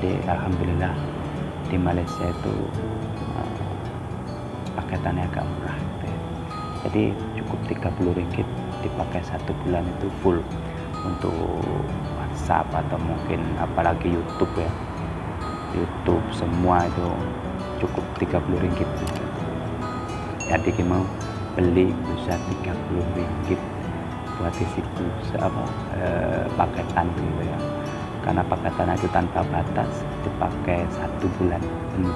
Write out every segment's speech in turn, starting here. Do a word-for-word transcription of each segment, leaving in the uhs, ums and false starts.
Jadi alhamdulillah di Malaysia itu uh, paketannya agak murah gitu ya. Jadi cukup tiga puluh ringgit dipakai satu bulan itu full untuk WhatsApp atau mungkin apalagi YouTube ya. YouTube semua itu cukup tiga puluh ringgit. Jadi mau beli bisa tiga puluh ringgit buat isi apa eh, paketan gitu ya. Karena paketan itu tanpa batas, dipakai satu bulan penuh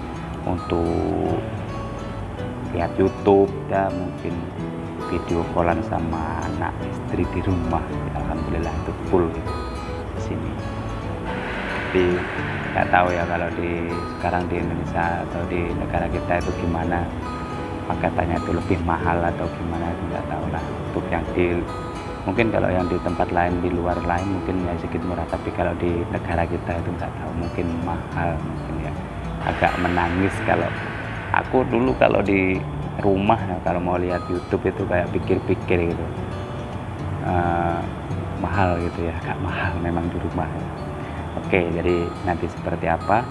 untuk lihat YouTube dan mungkin video callan sama anak istri di rumah. Alhamdulillah itu full gitu di sini. Tapi nggak tahu ya kalau di sekarang di Indonesia atau di negara kita itu gimana, paketannya itu lebih mahal atau gimana itu nggak tahu lah. Untuk yang di mungkin kalau yang di tempat lain di luar lain mungkin ya sedikit murah, tapi kalau di negara kita itu nggak tahu, mungkin mahal, mungkin ya agak menangis kalau aku dulu kalau di rumah ya, kalau mau lihat YouTube itu kayak pikir-pikir gitu, uh, mahal gitu ya, agak mahal memang di rumah ya. Oke, jadi nanti seperti apa,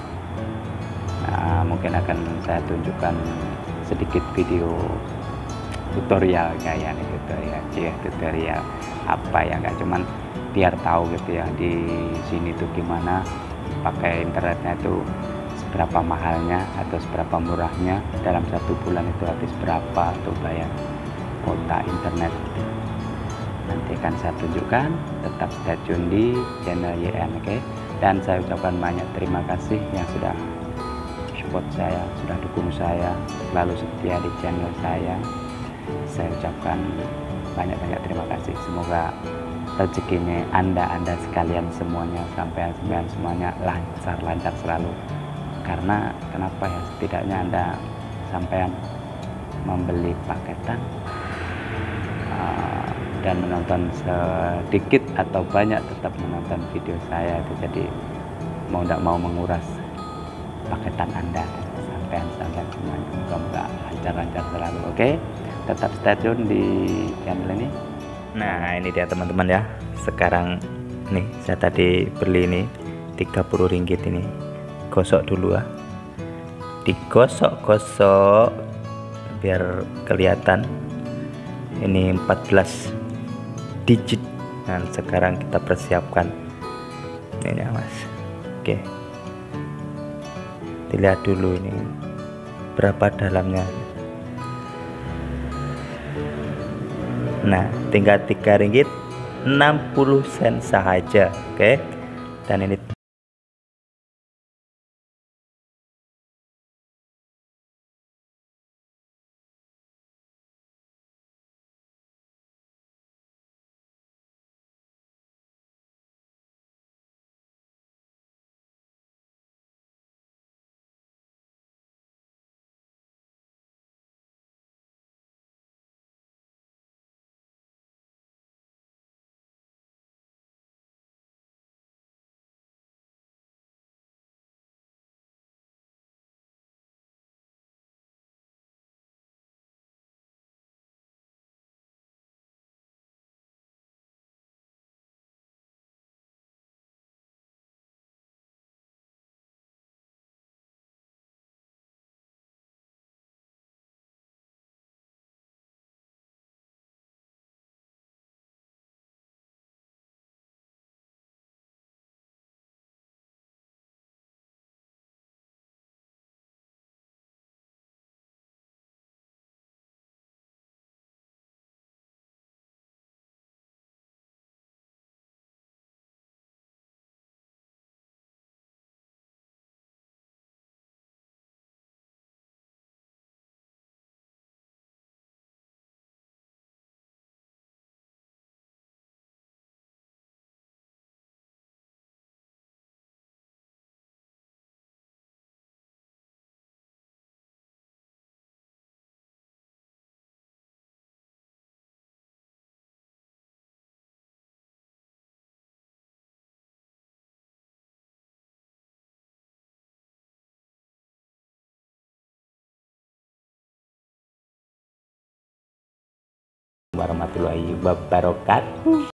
nah, mungkin akan saya tunjukkan sedikit video tutorial kayak ini gitu ya, cie tutorial apa ya, nggak cuman biar tahu gitu ya di sini tuh gimana pakai internetnya itu seberapa mahalnya atau seberapa murahnya, dalam satu bulan itu habis berapa atau bayar kuota internet. Nanti akan saya tunjukkan, tetap stay tune di channel Y N, oke? Okay? Dan saya ucapkan banyak terima kasih yang sudah support saya, sudah dukung saya, selalu setia di channel saya. Saya ucapkan banyak-banyak terima kasih. Semoga rezekinya anda-anda sekalian semuanya, sampai-sampai semuanya lancar-lancar selalu. Karena kenapa ya, setidaknya anda sampean membeli paketan uh, dan menonton sedikit atau banyak tetap menonton video saya itu, jadi mau tidak mau menguras paketan anda, sampean sampai semuanya. Semoga lancar-lancar selalu, oke? Okay? Tetap stay tune di channel ini. Nah ini dia teman-teman ya, sekarang nih saya tadi beli ini tiga puluh ringgit, ini gosok dulu ya, digosok-gosok biar kelihatan ini empat belas digit. Dan sekarang kita persiapkan ini ya mas, oke, dilihat dulu ini berapa dalamnya. Nah tinggal tiga ringgit enam puluh sen saja, oke. Dan ini warahmatullahi wabarakatuh.